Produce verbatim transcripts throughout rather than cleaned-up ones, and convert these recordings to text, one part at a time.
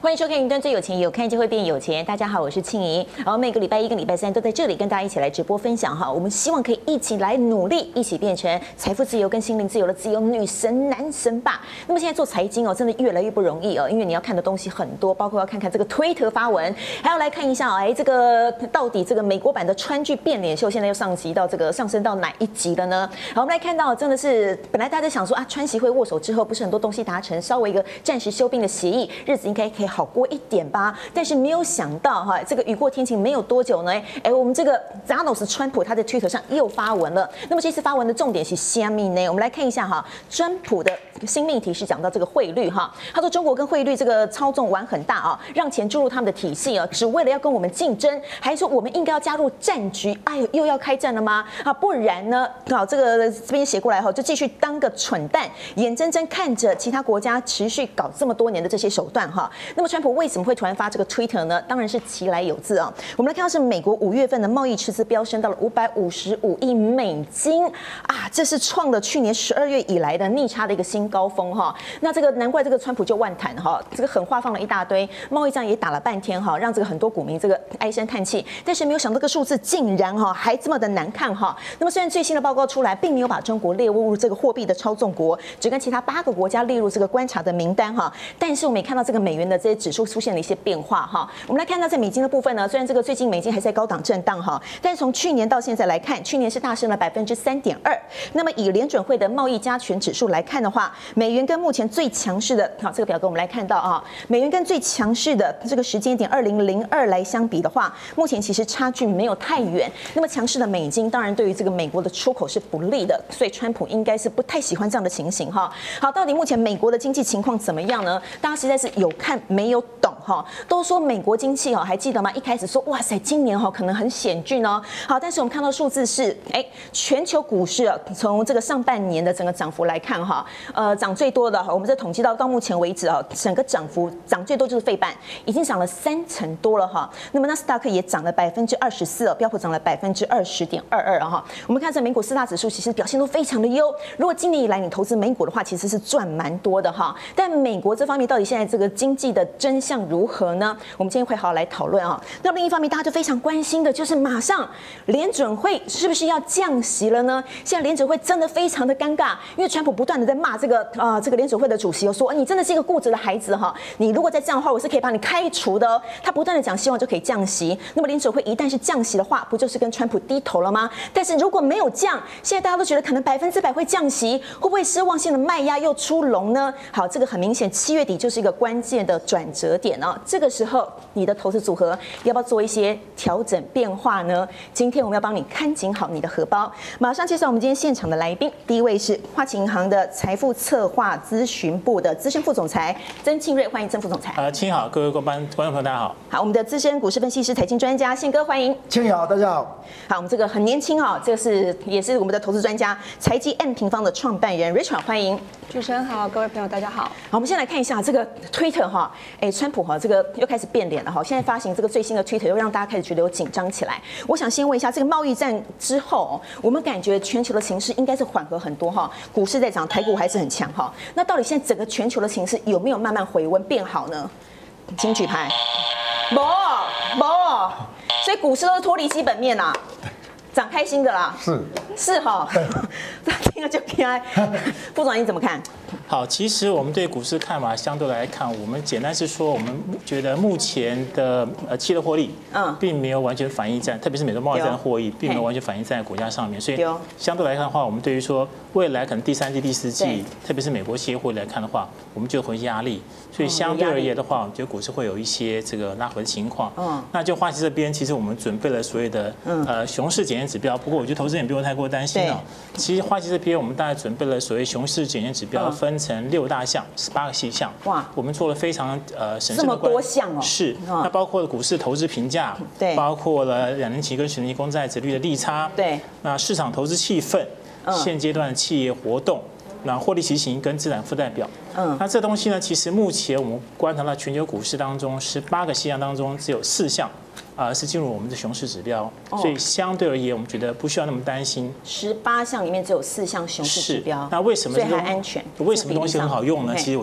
欢迎收看《云端最有钱》，有看就会变有钱。大家好，我是庆怡。然后每个礼拜一跟礼拜三都在这里跟大家一起来直播分享哈。我们希望可以一起来努力，一起变成财富自由跟心灵自由的自由女神、男神吧。那么现在做财经哦，真的越来越不容易哦，因为你要看的东西很多，包括要看看这个推特发文，还要来看一下哦，哎，这个到底这个美国版的川剧变脸秀现在又上级到这个上升到哪一集了呢？好，我们来看到真的是本来大家想说啊，川习会握手之后，不是很多东西达成，稍微一个暂时休兵的协议，日子应该可以好过一点吧。但是没有想到哈，这个雨过天晴没有多久呢，哎，我们这个 Zanos 川普他在 Twitter 上又发文了。那么这次发文的重点是虾米呢？我们来看一下哈，川普的新命题是讲到这个汇率哈，他说中国跟汇率这个操纵玩很大啊，让钱注入他们的体系啊，只为了要跟我们竞争，还说我们应该要加入战局。哎呦，又要开战了吗？啊，不然呢？好，这个这边写过来后，就继续当个蠢蛋，眼睁睁看着其他国家持续搞这么多年的这些手段哈。那么川普为什么会突然发这个 Twitter 呢？当然是其来有自啊。我们来看到是美国五月份的贸易赤字飙升到了五百五十五亿美金啊，这是创了去年十二月以来的逆差的一个新高峰哈。那这个难怪这个川普就万谈哈，这个狠话放了一大堆，贸易战也打了半天哈，让这个很多股民这个唉声叹气。但是没有想到这个数字竟然哈还这么的难看哈。那么虽然最新的报告出来，并没有把中国列入这个货币的操纵国，只跟其他八个国家列入这个观察的名单哈。但是我们也看到这个美元的这些指数出现了一些变化哈。我们来看到在美金的部分呢，虽然这个最近美金还在高档震荡哈，但是从去年到现在来看，去年是大升了百分之三点二。那么以联准会的贸易加权指数来看的话，美元跟目前最强势的，好，这个表格我们来看到啊，美元跟最强势的这个时间点二零零二来相比的话，目前其实差距没有太远。那么强势的美金，当然对于这个美国的出口是不利的，所以川普应该是不太喜欢这样的情形哈。好，到底目前美国的经济情况怎么样呢？大家实在是有看没有懂哈。都说美国经济哈，还记得吗？一开始说哇塞，今年哈可能很险峻哦。好，但是我们看到数字是，哎，全球股市啊，从这个上半年的整个涨幅来看哈，呃，涨最多的哈，我们这统计到到目前为止啊，整个涨幅涨最多就是费半，已经涨了三成多了哈。那么纳斯达克也涨了百分之二十四，标普涨了百分之二十点二二哈。我们看这美股四大指数其实表现都非常的优。如果今年以来你投资美股的话，其实是赚蛮多的哈。但美国这方面到底现在这个经济的真相如何呢？我们今天会好好来讨论啊。那另一方面，大家就非常关心的就是马上联准会是不是要降息了呢？现在联准会真的非常的尴尬，因为川普不断的在骂这个啊、呃、这个联准会的主席，说你真的是一个固执的孩子哈，你如果再这样的话，我是可以把你开除的哦。他不断的讲希望就可以降息，那么联准会一旦是降息的话，不就是跟川普低头了吗？但是如果没有降，现在大家都觉得可能百分之百会降息，会不会失望性的卖压又出笼呢？好，这个很明显，七月底就是一个关键的转折点哦。这个时候，你的投资组合要不要做一些调整变化呢？今天我们要帮你看紧好你的荷包。马上介绍我们今天现场的来宾，第一位是花旗银行的财富策划咨询部的资深副总裁曾庆瑞，欢迎曾副总裁。 呃，亲好，各位观观众朋友大家好。 好，我们的资深股市分析师、财经专家宪哥，欢迎。 庆好，大家好。 好，我们这个很年轻哦，这个是也是我们的投资专家，财基 M 平方的创办人 Richard， 欢迎。 主持人好，各位朋友大家好。 好，我们先来看一下这个 Twitter 哈，哎，川普哈这个又开始变脸了哈，现在发行这个最新的 Twitter 又让大家开始觉得有紧张起来。我想先问一下，这个贸易战之后，我们感觉全球的情势应该是缓和很多哈，股市在涨，台股还是很强哈。那到底现在整个全球的情势有没有慢慢回温变好呢？请举牌。没没，所以股市都是脱离基本面啊。涨开心的啦， 是是哈，听了就听。副总，你怎么看？ 好，其实我们对股市看法相对来看，我们简单是说，我们觉得目前的呃企业的获利，嗯，并没有完全反映在，特别是美国贸易战的获益，并没有完全反映在股价上面，所以相对来看的话，我们对于说未来可能第三季、第四季，特别是美国企业获利来看的话，我们就有回压力，所以相对而言的话，我觉得股市会有一些这个拉回的情况。嗯，那就花旗这边，其实我们准备了所谓的呃熊市检验指标，不过我觉得投资人也不用太过担心啊。其实花旗这边，我们大概准备了所谓熊市检验指标，分成六大项，十八个细项。哇，我们做了非常呃审慎的这么多项哦。 是，那包括了股市投资评价，对，包括了两年期跟十年期公债殖利率的利差，对，那市场投资气氛，现阶段的企业活动。那获利期型跟资产负债表，嗯，那这东西呢，其实目前我们观察到全球股市当中，十八个细项当中只有四项，啊、呃、是进入我们的熊市指标，哦、所以相对而言，我们觉得不需要那么担心。 十八项里面只有四项熊市指标， 那为什么？ 所以还安全。 为什么东西很好用呢？其实我讲，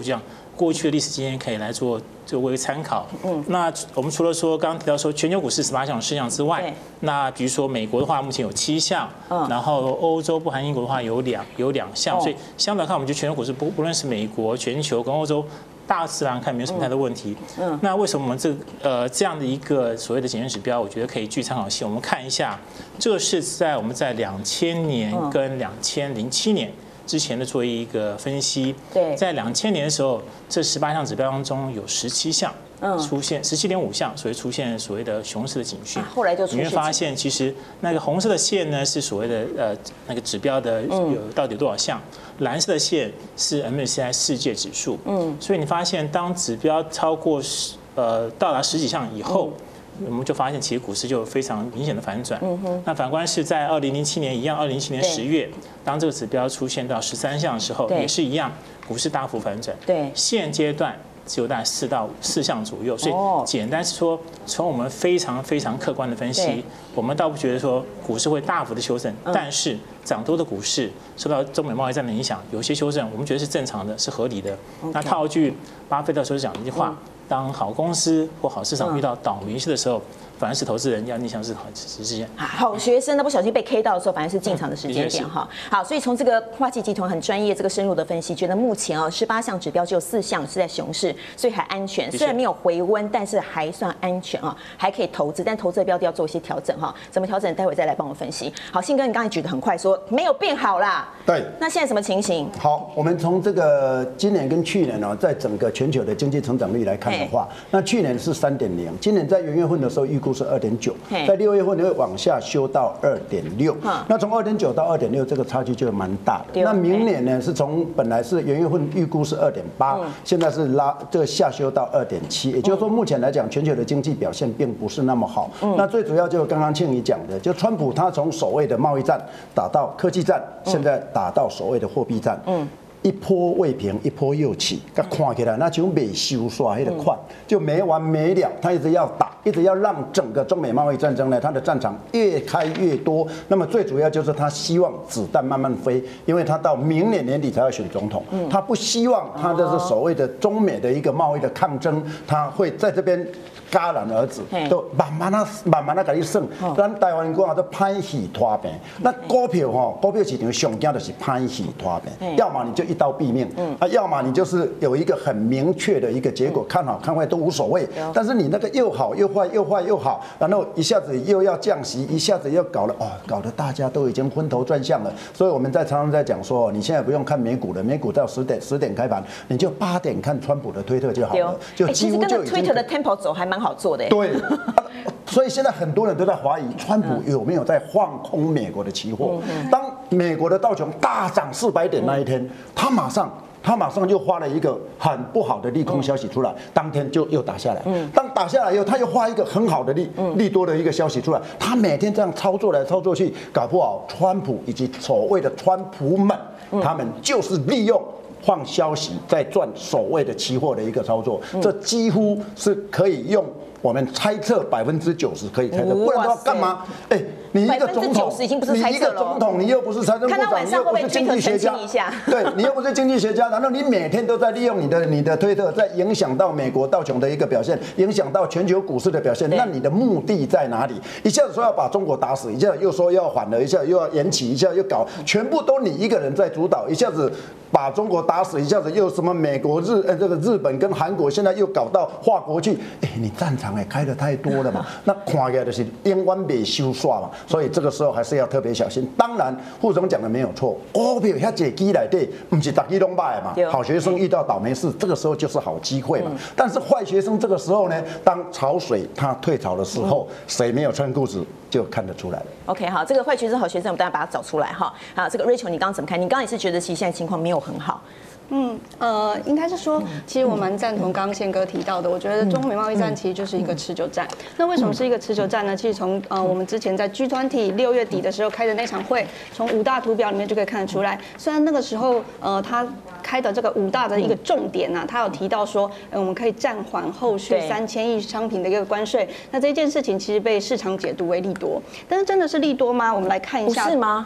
过去的历史经验可以来做作为参考。嗯，那我们除了说刚刚提到说全球股市十八项事项之外，那比如说美国的话，目前有七项，嗯，然后欧洲不含英国的话有两有两项，所以相对来看，我们觉得全球股市不不论是美国、全球跟欧洲。大致上看没有什么太多问题。嗯，那为什么我们这呃这样的一个所谓的检验指标，我觉得可以具参考性？我们看一下，这个是在我们在两千年跟两千零七年之前的做一个分析。对，在两千年的时候，这十八项指标当中有十七项。出现十七点五项，所谓出现所谓的熊市的警讯。 后来就出现， 你会发现其实那个红色的线呢是所谓的呃那个指标的有到底有多少项，蓝色的线是 M S C I 世界指数。嗯，所以你发现当指标超过十呃到达十几项以后。我们就发现，其实股市就有非常明显的反转。嗯哼。那反观是在二零零七年一样，二零零七年十月，当这个指标出现到十三项的时候，也是一样，股市大幅反转。对。现阶段只有大概四到四项左右，所以简单是说，从我们非常非常客观的分析，我们倒不觉得说股市会大幅的修正，但是涨多的股市受到中美贸易战的影响，有些修正，我们觉得是正常的，是合理的。那套句巴菲特所讲的一句话。当好公司或好市场遇到倒霉事的时候，反而是投资人要逆向思考时间。 好学生，那不小心被 K 到的时候，反而是进场的时间点哈。好，所以从这个花旗集团很专业、这个深入的分析，觉得目前哦十八项指标只有四项是在熊市，所以还安全。虽然没有回温，但是还算安全啊，还可以投资。但投资的标的要做一些调整哈。怎么调整？待会再来帮我分析。好，信哥，你刚才举得很快，说没有变好啦。 对。 那现在什么情形？ 好，我们从这个今年跟去年呢，在整个全球的经济成长率来看的话，那去年是三点零，今年在元月份的时候预估是二点九，在六月份会往下修到二点六。那从二点九到二点六，这个差距就蛮大的。那明年呢，是从本来是元月份预估是二点八，现在是拉这个下修到二点七，也就是说目前来讲，全球的经济表现并不是那么好。那最主要就是刚刚庆怡讲的，就川普他从所谓的贸易战打到科技战，现在打到所谓的货币战。嗯。一波未平，一波又起，他看起来那就没收耍那个款，就没完没了。他一直要打，一直要让整个中美贸易战争呢，他的战场越开越多。那么最主要就是他希望子弹慢慢飞，因为他到明年年底才要选总统，他不希望他这是所谓的中美的一个贸易的抗争，他会在这边戛然而止，都慢慢啊慢慢啊给你算。咱台湾人讲叫歹戏拖平，那股票吼，股票市场上惊就是歹戏拖平，要么你就一刀毙命，啊，要么你就是有一个很明确的一个结果，看好看坏都无所谓。但是你那个又好又坏，又坏又好，然后一下子又要降息，一下子又搞了，哦，搞得大家都已经昏头转向了。所以我们在常常在讲说，你现在不用看美股了，美股到十点十点开盘，你就八点看川普的推特就好了，就几乎就已经。 推特的 tempo 走还蛮好做的。 对。所以现在很多人都在怀疑川普有没有在放空美国的期货。当美国的道琼大涨四百点那一天，他马上他马上就发了一个很不好的利空消息出来，当天就又打下来。当打下来以后，他又发一个很好的利利多的一个消息出来，他每天这样操作来操作去，搞不好川普以及所谓的川普们，他们就是利用放消息在赚所谓的期货的一个操作，这几乎是可以用。我们猜测百分之九十可以猜测，不然的话干嘛？哎，你一个总统，你一个总统，你又不是财政部长，你又不是经济学家，对你又不是经济学家，然后你每天都在利用你的你的推特，在影响到美国道琼的一个表现，影响到全球股市的表现，那你的目的在哪里？一下子说要把中国打死，一下又说要缓了，一下又要延期，一下又搞，全部都你一个人在主导，一下子把中国打死，一下子又什么美国日呃这个日本跟韩国现在又搞到划国去，哎，你战场哎开的太多了嘛，那看起来就是永远没收煞嘛，所以这个时候还是要特别小心。当然，副总讲的没有错，股票遐济基内底，不是大家拢歹嘛。好学生遇到倒霉事，这个时候就是好机会嘛。但是坏学生这个时候呢，当潮水它退潮的时候，谁没有穿裤子就看得出来了。 OK， 好，这个坏学生、好学生，我们大家把它找出来哈。好，这个 Rachel， 你刚刚怎么看？你刚刚也是觉得其实现在情况没有很好。 嗯，呃，应该是说，其实我蛮赞同刚刚宪哥提到的，我觉得中美贸易战其实就是一个持久战。那为什么是一个持久战呢？其实从呃我们之前在 G 团体六月底的时候开的那场会，从五大图表里面就可以看得出来。虽然那个时候呃他开的这个五大的一个重点啊，他有提到说，呃我们可以暂缓后续三千亿商品的一个关税。那这件事情其实被市场解读为利多，但是真的是利多吗？我们来看一下。 不是吗？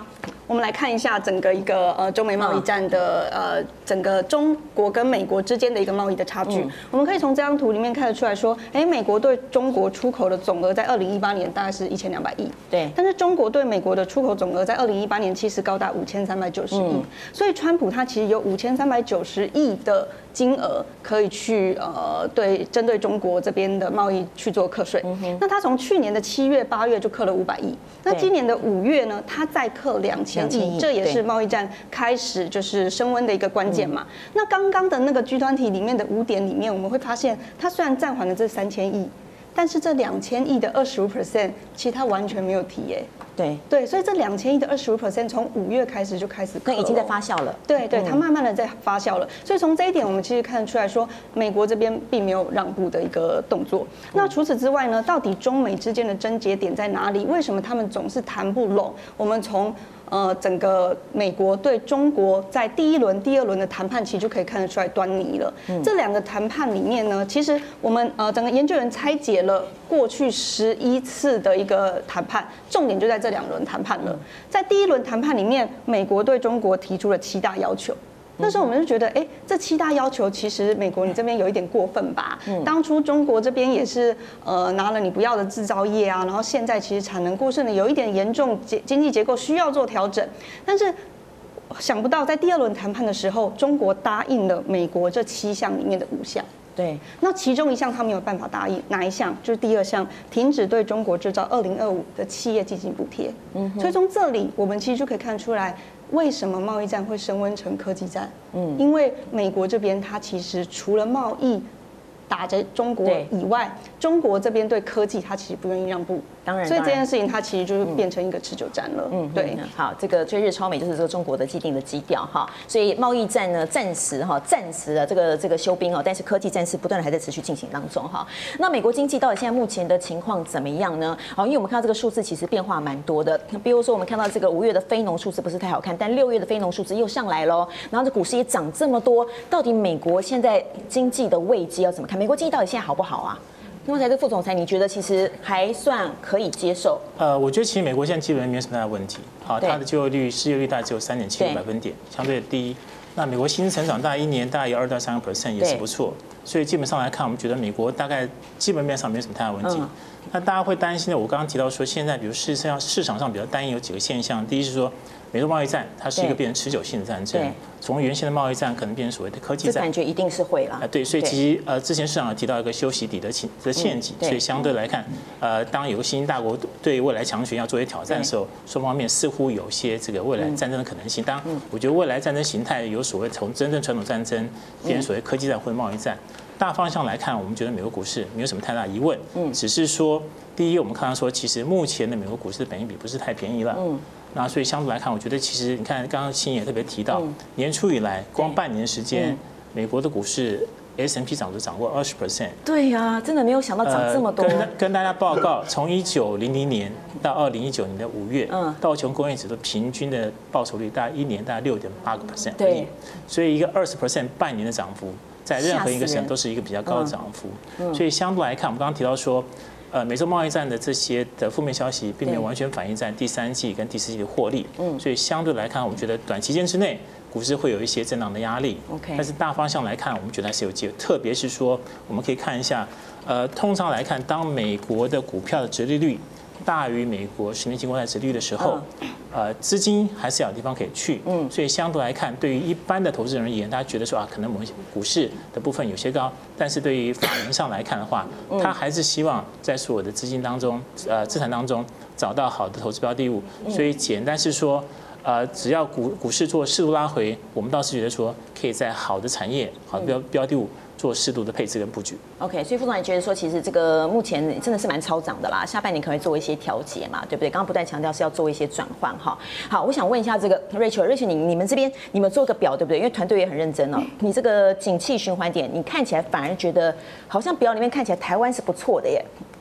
我们来看一下整个一个呃中美贸易战的呃整个中国跟美国之间的一个贸易的差距。我们可以从这张图里面看得出来说，哎，美国对中国出口的总额在二零一八年大概是一千两百亿， 对。 但是中国对美国的出口总额在二零一八年其实高达五千三百九十亿，所以川普他其实有五千三百九十亿的金额可以去呃对针对中国这边的贸易去做课税。那他从去年的七月、八月就课了五百亿，那今年的五月呢，他再课两千亿，这也是贸易战开始就是升温的一个关键嘛。那刚刚的那个 G 团体里面的五点里面，我们会发现，它虽然暂缓了这三千亿，但是这两千亿的二十五 percent， 其实它完全没有提耶。 对对，所以这两千亿的二十五 percent 从五月开始就开始， 那已经在发酵了。 对对，它慢慢的在发酵了。所以从这一点，我们其实看得出来说，美国这边并没有让步的一个动作。那除此之外呢，到底中美之间的症结点在哪里？为什么他们总是谈不拢？我们从呃，整个美国对中国在第一轮、第二轮的谈判，其实就可以看得出来端倪了。嗯、这两个谈判里面呢，其实我们呃整个研究人拆解了过去十一次的一个谈判，重点就在这两轮谈判了。在第一轮谈判里面，美国对中国提出了七大要求。那时候我们就觉得，哎，这七大要求其实美国你这边有一点过分吧？当初中国这边也是呃拿了你不要的制造业啊，然后现在其实产能过剩的有一点严重，经济结构需要做调整。但是想不到在第二轮谈判的时候，中国答应了美国这七项里面的五项。 对， 那其中一项他没有办法答应，哪一项？就是第二项，停止对中国制造二零二五的企业进行补贴。嗯，所以从这里我们其实就可以看出来，为什么贸易战会升温成科技战？嗯，因为美国这边它其实除了贸易打着中国以外，中国这边对科技它其实不愿意让步。 当然， 所以这件事情它其实就是变成一个持久战了。嗯，对。 好，这个追日超美就是这个中国的既定的基调哈，所以贸易战呢暂时哈暂时的这个这个休兵哦，但是科技战是不断的还在持续进行当中哈。那美国经济到底现在目前的情况怎么样呢？好，因为我们看到这个数字其实变化蛮多的，比如说我们看到这个五月的非农数字不是太好看，但六月的非农数字又上来喽，然后这股市也涨这么多，到底美国现在经济的位阶要怎么看？美国经济到底现在好不好啊？刚才这副总裁，你觉得其实还算可以接受？ 呃，我觉得其实美国现在基本上没有什么大的问题。好，它的就业率、失业率大概只有三点七个百分点，相对低。那美国薪资成长大概一年大概有二到三个 percent 也是不错。所以基本上来看，我们觉得美国大概基本面上没有什么太大问题。那大家会担心的，我刚刚提到说，现在比如市场市场上比较担忧有几个现象。第一是说，美洲贸易战它是一个变成持久性的战争，从原先的贸易战可能变成所谓的科技战， 这感觉一定是会啦。 啊，对，所以其实呃，之前市场有提到一个修习底的陷的陷阱，所以相对来看，呃，当有个新兴大国对未来强权要做一些挑战的时候，双方面似乎有些这个未来战争的可能性。当然，我觉得未来战争形态有所谓从真正传统战争变成所谓科技战或者贸易战。大方向来看，我们觉得美国股市没有什么太大疑问，嗯，只是说，第一，我们看到说，其实目前的美国股市的本益比不是太便宜了，嗯，那所以相对来看，我觉得其实你看，刚刚欣也特别提到，年初以来，光半年时间，美国的股市 S and P 涨幅涨过二十 percent， 对呀，真的没有想到涨这么多。 跟跟大家报告，从一九零零年到二零一九年的五月，嗯，道琼工业指数平均的报酬率大概一年大概六点八个 percent， 对，所以一个二十 percent 半年的涨幅。在任何一个省都是一个比较高的涨幅，所以相对来看，我们刚刚提到说，呃，美洲贸易战的这些的负面消息，并没有完全反映在第三季跟第四季的获利，所以相对来看，我们觉得短期间之内股市会有一些震荡的压力，但是大方向来看，我们觉得还是有机会，特别是说，我们可以看一下，呃，通常来看，当美国的股票的殖利率大于美国十年期国债殖利率的时候，呃，资金还是要有地方可以去，嗯，所以相对来看，对于一般的投资人而言，大家觉得说啊，可能某些股市的部分有些高，但是对于法人上来看的话，他还是希望在所有的资金当中，呃，资产当中找到好的投资标的物，所以简单是说，呃，只要股股市做适度拉回，我们倒是觉得说，可以在好的产业、好的标标的物。做适度的配置跟布局。 OK， 所以副总也觉得说，其实这个目前真的是蛮超涨的啦，下半年可能会做一些调节嘛，对不对？刚刚不断强调是要做一些转换哈。好，我想问一下这个 Rachel，Rachel 你你们这边你们做个表对不对？因为团队也很认真哦。你这个景气循环点，你看起来反而觉得好像表里面看起来台湾是不错的耶。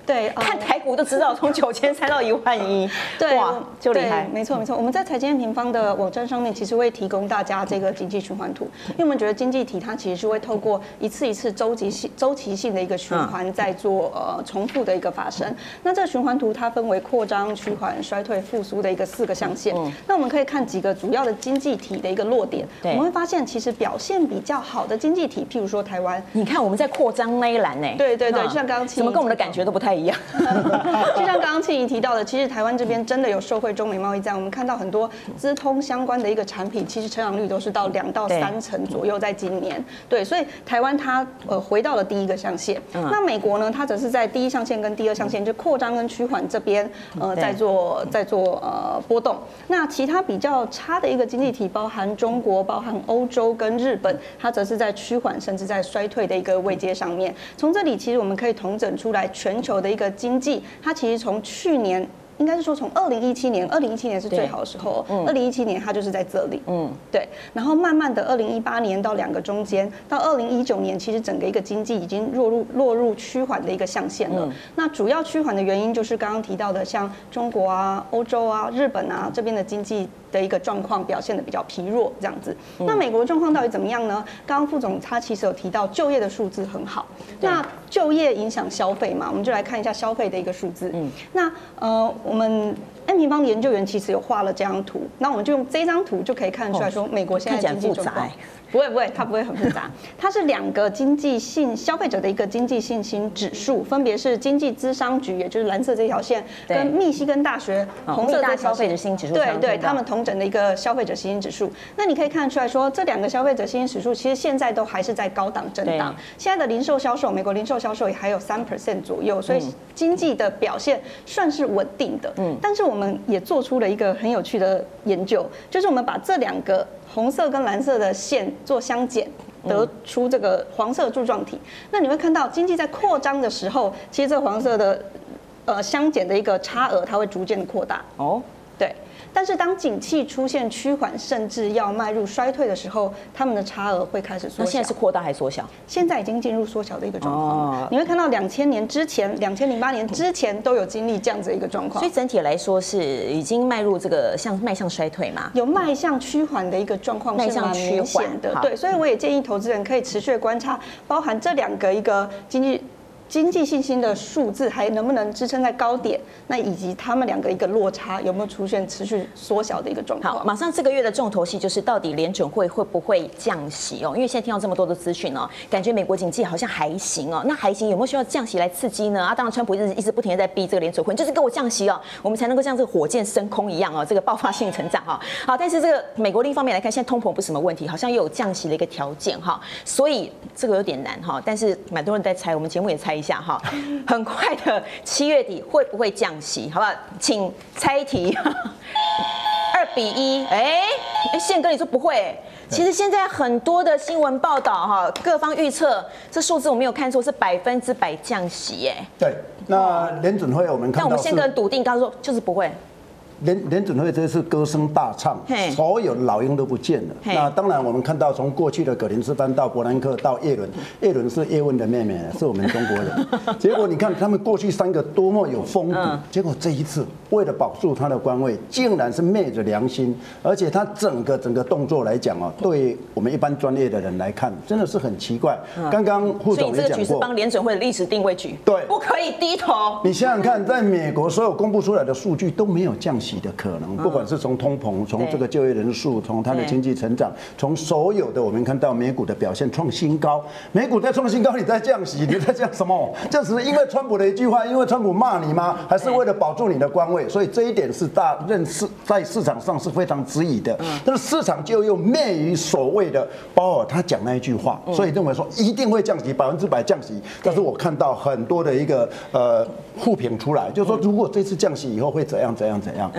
对， 看台股都知道，从九千三到一万一， 对， 哇，就厉害。 没错没错，我们在财经 M 平方的网站上面，其实会提供大家这个经济循环图，因为我们觉得经济体它其实是会透过一次一次周期性周期性的一个循环，在做呃重复的一个发生。那这个循环图它分为扩张、趋缓、衰退、复苏的一个四个象限。那我们可以看几个主要的经济体的一个落点，我们会发现其实表现比较好的经济体，譬如说台湾， 你看我们在扩张那一栏呢， 对对对，就像刚刚怎么跟我们的感觉都不太一样。 就像刚刚庆怡提到的，其实台湾这边真的有受惠中美贸易战，我们看到很多资通相关的一个产品，其实成长率都是到两到三成左右，在今年。对，所以台湾它呃回到了第一个象限，那美国呢，它则是在第一象限跟第二象限，就扩张跟趋缓这边呃在做在做呃波动。那其他比较差的一个经济体，包含中国、包含欧洲跟日本，它则是在趋缓甚至在衰退的一个位阶上面。从这里其实我们可以统整出来，全球的一个经济，它其实从去年。应该是说，从二零一七年，二零一七年是最好的时候。二零一七年它就是在这里，嗯，对。然后慢慢的，二零一八年到两个中间，到二零一九年，其实整个一个经济已经落入落入趋缓的一个象限了。那主要趋缓的原因就是刚刚提到的，像中国啊、欧洲啊、日本啊这边的经济的一个状况表现的比较疲弱，这样子。那美国的状况到底怎么样呢？刚刚副总他其实有提到就业的数字很好，那就业影响消费嘛，我们就来看一下消费的一个数字。嗯，那呃。我们 M 平方的研究员其实有画了这张图，那我们就用这张图就可以看出来说，美国现在经济状况。不会不会，它不会很复杂。它是两个经济性消费者的一个经济信心指数，分别是经济咨商局，也就是蓝色这条线，跟密西根大学红色这条消费者信心指数， 对对，他们统整的一个消费者信心指数。那你可以看得出来说，这两个消费者信心指数其实现在都还是在高档震荡。现在的零售销售，美国零售销售也还有三 percent 左右，所以经济的表现算是稳定的。嗯，但是我们也做出了一个很有趣的研究，就是我们把这两个红色跟蓝色的线做相减，得出这个黄色柱状体。那你会看到，经济在扩张的时候，其实这黄色的呃相减的一个差额，它会逐渐的扩大。哦，对。但是当景气出现趋缓，甚至要迈入衰退的时候，他们的差额会开始缩小。 那现在是扩大还是缩小？ 现在已经进入缩小的一个状况。哦、你会看到两千年之前、两千零八年之前都有经历这样子的一个状况。 所以整体来说是已经迈入这个向迈向衰退嘛？ 有迈向趋缓的一个状况，是蛮明显的。对，所以我也建议投资人可以持续观察，包含这两个一个经济。经济信心的数字还能不能支撑在高点？那以及他们两个一个落差有没有出现持续缩小的一个状况？ 好，马上这个月的重头戏就是到底联准会会不会降息哦？因为现在听到这么多的资讯哦，感觉美国经济好像还行哦。那还行，有没有需要降息来刺激呢？啊，当然，川普一直一直不停的在逼这个联准会，就是跟我降息哦，我们才能够像这个火箭升空一样哦，这个爆发性成长哈。好，但是这个美国另一方面来看，现在通膨不是什么问题，好像又有降息的一个条件哈，所以这个有点难哈。但是蛮多人在猜，我们节目也猜一下哈。很快的七月底会不会降息？好不好？请猜题。二比一，哎哎，宪哥你说不会、欸？其实现在很多的新闻报道哈，各方预测这数字我没有看错，是百分之百降息哎。 对，那联准会我们看到， 但我们宪哥很笃定，刚刚说就是不会。 联联准会这次歌声大唱，所有老鹰都不见了。那当然，我们看到从过去的葛林斯潘到伯南克到叶伦，叶伦是叶问的妹妹，是我们中国人。结果你看他们过去三个多么有风度，结果这一次为了保住他的官位，竟然是昧着良心，而且他整个整个动作来讲哦，对我们一般专业的人来看，真的是很奇怪。刚刚副总也讲过，所以这个局是帮联准会的历史定位局， 对， 不可以低头。 你想想看，在美国所有公布出来的数据都没有降息的可能，不管是从通膨，从这个就业人数，从它的经济成长，从所有的我们看到美股的表现创新高，美股在创新高，你在降息，你在降什么？这只是因为川普的一句话，因为川普骂你吗？还是为了保住你的官位？所以这一点是大认识在市场上是非常质疑的。但是市场就又昧于所谓的鲍尔他讲那一句话，所以认为说一定会降息，百分之百降息。但是我看到很多的一个呃互评出来，就是说如果这次降息以后会怎样怎样怎样。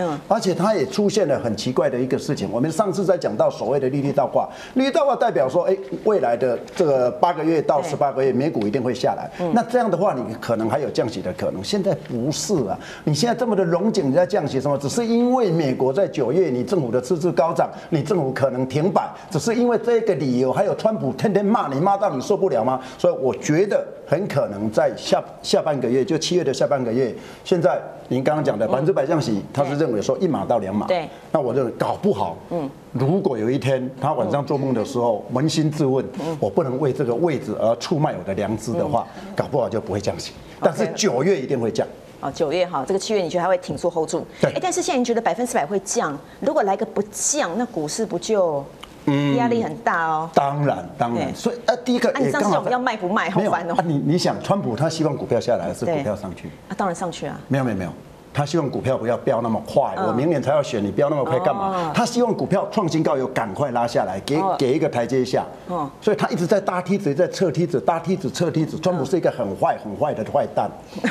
嗯，而且它也出现了很奇怪的一个事情。我们上次在讲到所谓的利率倒挂，利率倒挂代表说，哎，未来的这个八个月到十八个月，美股一定会下来。那这样的话，你可能还有降息的可能。现在不是啊，你现在这么的融景，你在降息什么？只是因为美国在九月，你政府的赤字高涨，你政府可能停摆，只是因为这个理由，还有川普天天骂你，骂到你受不了吗？所以我觉得很可能在下下半个月，就七月的下半个月，现在您刚刚讲的百分之百降息，他是认为说一码到两码。 对， 那我认为搞不好，嗯，如果有一天他晚上做梦的时候扪心自问，我不能为这个位置而出卖我的良知的话，搞不好就不会降息。但是九月一定会降。 哦，九月哈，这个七月你觉得还会挺住 hold 住？对。哎，但是现在你觉得百分之百会降？如果来个不降，那股市不就压力很大哦？ 当然，当然。所以呃，第一个也刚好要卖不卖，好烦哦。 啊，你你想，川普他希望股票下来，还是股票上去？ 啊，当然上去啊。 没有没有没有。他希望股票不要飙那么快，我明年才要选，你飙那么快干嘛？他希望股票创新高，有赶快拉下来，给给一个台阶下。所以他一直在搭梯子，在撤梯子，搭梯子撤梯子。川普是一个很坏很坏的坏蛋。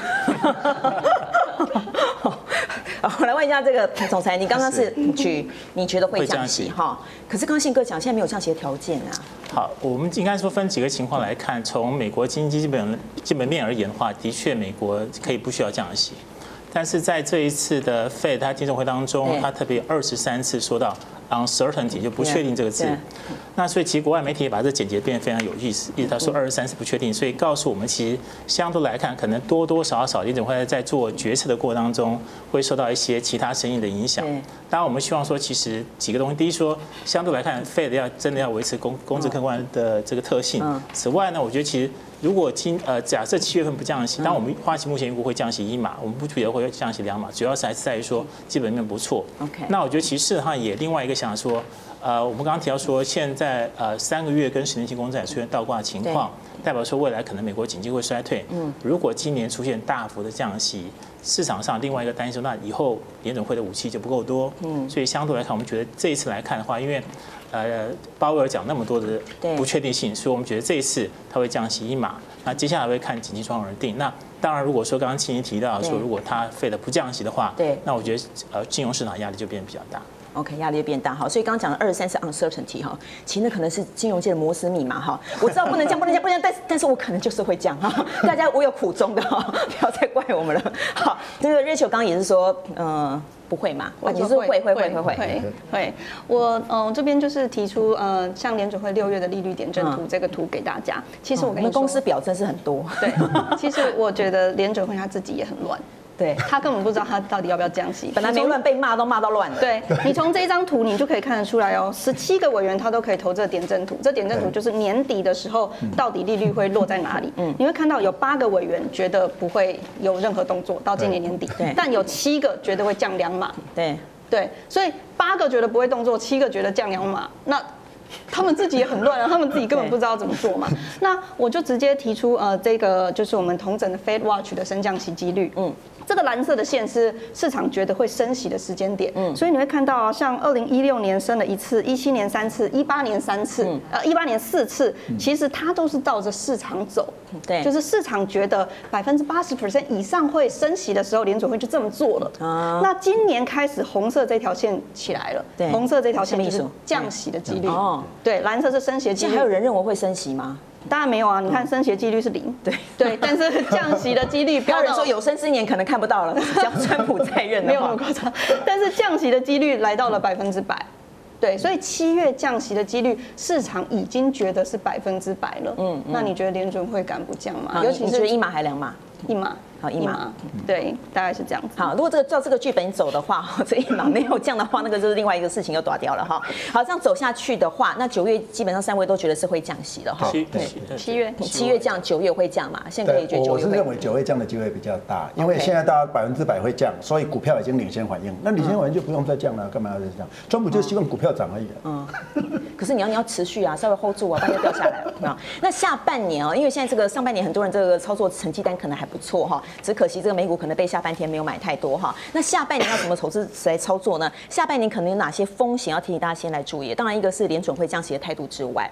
我来问一下这个总裁，你刚刚是举你觉得会降息哈？可是刚刚信哥讲，现在没有降息的条件啊。 好，我们应该说分几个情况来看，从美国经济基本基本面而言的话，的确美国可以不需要降息。但是在这一次的 Fed 它听证会当中，它特别二十三次说到 uncertainty 就不确定这个字。那所以其实国外媒体也把这简洁变得非常有意思，因为他说二十三次不确定，所以告诉我们其实相对来看，可能多多少少联准会在做决策的过程当中会受到一些其他声音的影响。当然我们希望说，其实几个东西，第一说相对来看 Fed 要真的要维持公公正客观的这个特性。此外呢，我觉得其实。如果今呃假设七月份不降息，当我们花旗目前预估会降息一码，我们不觉得会降息两码，主要是还是在于说基本面不错。 OK， 那我觉得其实上也另外一个想说，呃，我们刚刚提到说现在呃三个月跟十年期公债出现倒挂情况，代表说未来可能美国经济会衰退。嗯，如果今年出现大幅的降息，市场上另外一个担心说，那以后联准会的武器就不够多。嗯，所以相对来看，我们觉得这一次来看的话，因为呃，鲍威尔讲那么多的不确定性，所以我们觉得这一次他会降息一码。那接下来会看经济状况而定。那当然，如果说刚刚青怡提到说，如果他费的不降息的话，对，那我觉得呃金融市场压力就变得比较大。 OK， 压力就变大哈，所以刚刚讲的二十三是 uncertainty 哈，其实那可能是金融界的摩斯密码哈。我知道不能降，不能降，不能降，但是但是我可能就是会降哈，大家我有苦衷的哈，不要再怪我们了。好，那个 Rachel 刚刚也是说，嗯、呃。不会嘛？ 我你是会会会会会会会。我嗯这边就是提出呃，像联准会六月的利率点阵图这个图给大家。其实我跟你们公司表真是很多。 对，其实我觉得联准会他自己也很乱。对他根本不知道他到底要不要降息， 本来没乱，被骂都骂到乱了。 对你从这一张图你就可以看得出来哦，十七个委员他都可以投这点阵图，这点阵图就是年底的时候到底利率会落在哪里。嗯，你会看到有八个委员觉得不会有任何动作到今年年底，但有七个觉得会降两码。 对对，所以八个觉得不会动作，七个觉得降两码，那。他们自己也很乱啊，他们自己根本不知道怎么做嘛。那我就直接提出呃，这个就是我们同整的 Fed Watch 的升降息几率。嗯，这个蓝色的线是市场觉得会升息的时间点。嗯，所以你会看到啊，像二零一六年升了一次，一七年三次，一八年三次，呃，一八年四次，其实它都是照着市场走。对，就是市场觉得百分之八十 percent 以上会升息的时候，联准会就这么做了。啊，那今年开始红色这条线起来了。对，红色这条线就是降息的几率。哦。对，蓝色是升息几率。 还有人认为会升息吗？ 当然没有啊！你看升息几率是零。对对，但是降息的几率， 有人说有生之年可能看不到了，只要川普在任的话， 没有那么夸张。但是降息的几率来到了百分之百。对，所以七月降息的几率，市场已经觉得是百分之百了。嗯，那你觉得联准会敢不降吗？ 尤其是一码还两码？ 一码。好，一码，对，大概是这样子。 好，如果这个照这个剧本走的话，这一码没有降的话，那个就是另外一个事情又打掉了哈。好，这样走下去的话，那九月基本上三位都觉得是会降息的哈。 对，七月七月降，九月会降嘛？现在可以觉得九月会。 我是认为九月降的机会比较大，因为现在大家百分之百会降，所以股票已经领先反应。那领先反应就不用再降了，干嘛要再降？川普就希望股票涨而已。嗯。 可是你要你要持续啊，稍微 hold 住啊，不然就掉下来了。那下半年啊，因为现在这个上半年很多人这个操作成绩单可能还不错哈，只可惜这个美股可能被下半天没有买太多哈。那下半年要怎么投资来操作呢？下半年可能有哪些风险要提醒大家先来注意？当然，一个是联准会降息的态度之外，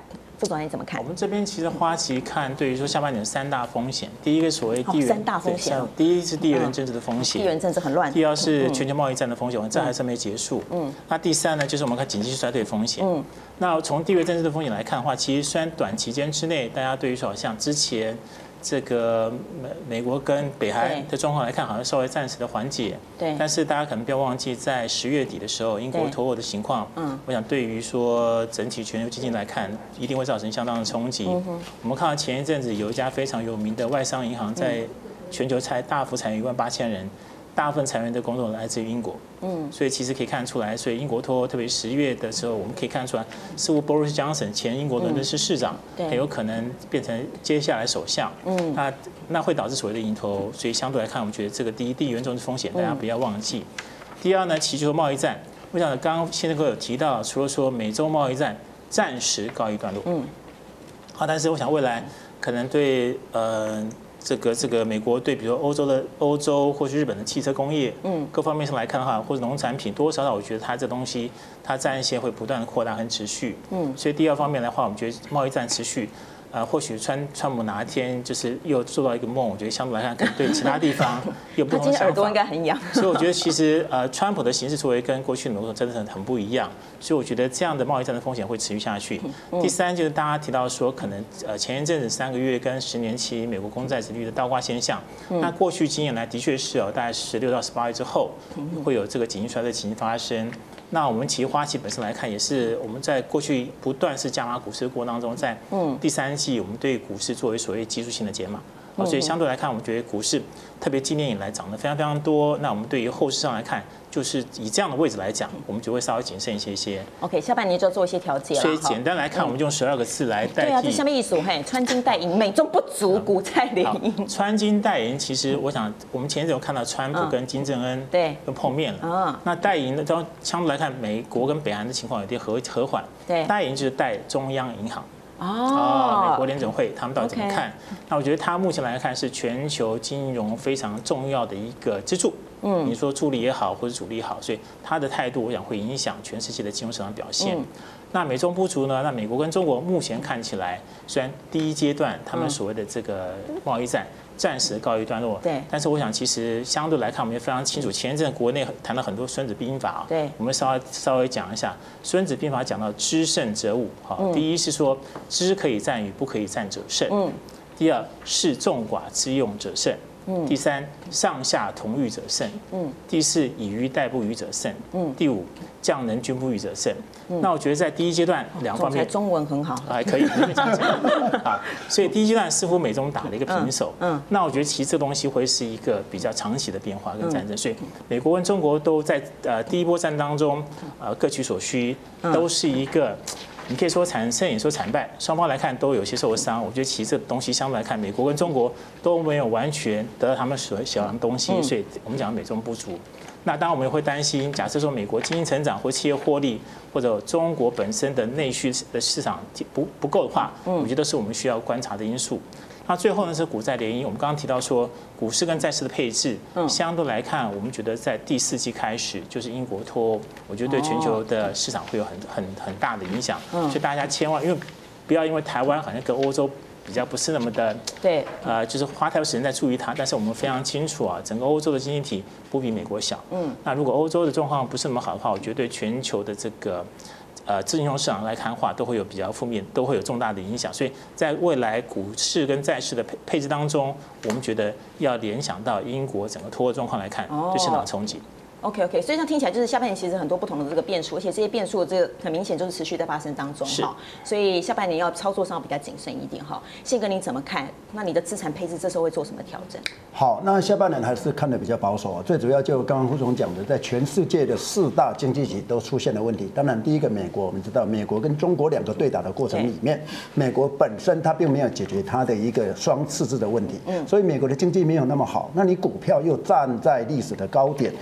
副总你怎么看？ 我们这边其实花旗看对于说下半年三大风险，第一个所谓地缘、 哦、三大风险、哦， 第一是地缘政治的风险， 地缘政治很乱。 第二是全球贸易战的风险，这还是没结束。嗯，那第三呢，就是我们看经济衰退风险。嗯，那从地缘政治的风险来看的话，其实虽然短期间之内，大家对于说好像之前这个美美国跟北韩的状况来看，好像稍微暂时的缓解。 对。 但是大家可能不要忘记，在十月底的时候，英国脱欧的情况，嗯，我想对于说整体全球经济来看，一定会造成相当的冲击。嗯、我们看到前一阵子有一家非常有名的外商银行在全球裁大幅裁员一万八千人。大部分裁员的工作来自于英国，嗯，所以其实可以看出来，所以英国脱欧，特别十一月的时候，我们可以看出来，似乎 Boris Johnson 前英国伦敦市市长，嗯、很有可能变成接下来首相，嗯，那那会导致所谓的迎脱欧，所以相对来看，我们觉得这个第一地缘政治风险大家不要忘记。嗯、第二呢，全球贸易战，我想刚刚先生哥有提到，除了说美洲贸易战暂时告一段落，嗯，好，但是我想未来可能对呃。这个这个美国对比如说欧洲的欧洲或是日本的汽车工业，嗯，各方面上来看的话，或者农产品多多少少，我觉得它这东西它战线会不断的扩大和持续，嗯，所以第二方面的话，我们觉得贸易战持续。呃，或许川川普哪一天就是又做到一个梦，我觉得相对来看，可能对其他地方有不同的想法。他今天耳朵应该很痒。 所以我觉得其实呃，川普的行事作为跟过去的美国真的很很不一样，所以我觉得这样的贸易战的风险会持续下去。嗯、第三就是大家提到说，可能呃前一阵子三个月跟十年期美国公债殖率的倒挂现象，嗯、那过去经验来的确是哦，大概十六到十八月之后会有这个经济衰退情形发生。那我们其实花旗本身来看，也是我们在过去不断是加码股市的过程当中，在第三季我们对股市作为所谓技术性的减码，所以相对来看，我们觉得股市特别今年以来涨得非常非常多。那我们对于后市上来看，就是以这样的位置来讲，我们就会稍微谨慎一些些。 OK， 下半年就要做一些调节了。 所以简单来看，我们用十二个字来代替。 对啊，这下面意思嘿，穿金戴银，美中不足，股债连阴。 穿金戴银，其实我想，我们前一阵有看到川普跟金正恩对又碰面了。嗯。那戴银的，相相对来看，美国跟北韩的情况有点和和缓。对。戴银就是戴中央银行。哦，美国联准会他们到底怎么看？ Okay. 那我觉得它目前来看是全球金融非常重要的一个支柱。嗯，你说助力也好，或者主力也好，所以它的态度，我想会影响全世界的金融市场表现。嗯、那美中不足呢？那美国跟中国目前看起来，虽然第一阶段他们所谓的这个贸易战暂时告一段落，对，但是我想其实相对来看，我们也非常清楚，前一阵国内谈了很多《孙子兵法》，对，我们稍微稍微讲一下，《孙子兵法》讲到知胜者武，好，第一是说知可以战与不可以战者胜，嗯，第二是众寡之用者胜。嗯，第三，上下同欲者胜。嗯，第四，以虞待不虞者胜。嗯，第五，将能军不虞者胜。嗯，那我觉得在第一阶段两方面， 中文很好， 还可以，啊，所以第一阶段似乎美中打了一个平手。嗯，那我觉得其实这东西会是一个比较长期的变化跟战争，所以美国跟中国都在呃第一波战当中，呃各取所需，都是一个。你可以说惨胜，也说惨败，双方来看都有些受伤。我觉得其实这东西相对来看，美国跟中国都没有完全得到他们所想要的东西，所以我们讲美中不足。那当然我们也会担心，假设说美国经济成长或企业获利，或者中国本身的内需的市场不不够的话，我觉得是我们需要观察的因素。那最后呢是股债联姻，我们刚刚提到说股市跟债市的配置，相对来看，我们觉得在第四季开始就是英国脱欧，我觉得对全球的市场会有很很很大的影响，所以大家千万因为不要因为台湾好像跟欧洲比较不是那么的对，呃，就是花太多时间在注意它，但是我们非常清楚啊，整个欧洲的经济体不比美国小，嗯，那如果欧洲的状况不是那么好的话，我觉得对全球的这个。呃，资金融市场来看的话，都会有比较负面，都会有重大的影响。所以在未来股市跟债市的配配置当中，我们觉得要联想到英国整个脱欧状况来看，对市场的冲击。 OK OK， 所以这样听起来就是下半年其实很多不同的这个变数，而且这些变数这个很明显就是持续在发生当中哈。所以下半年要操作上比较谨慎一点哈。宪哥你怎么看？那你的资产配置这时候会做什么调整？ 好，那下半年还是看得比较保守啊。最主要就刚刚副总讲的，在全世界的四大经济体都出现了问题。当然，第一个美国，我们知道美国跟中国两个对打的过程里面，美国本身它并没有解决它的一个双赤字的问题，所以美国的经济没有那么好。那你股票又站在历史的高点，那涨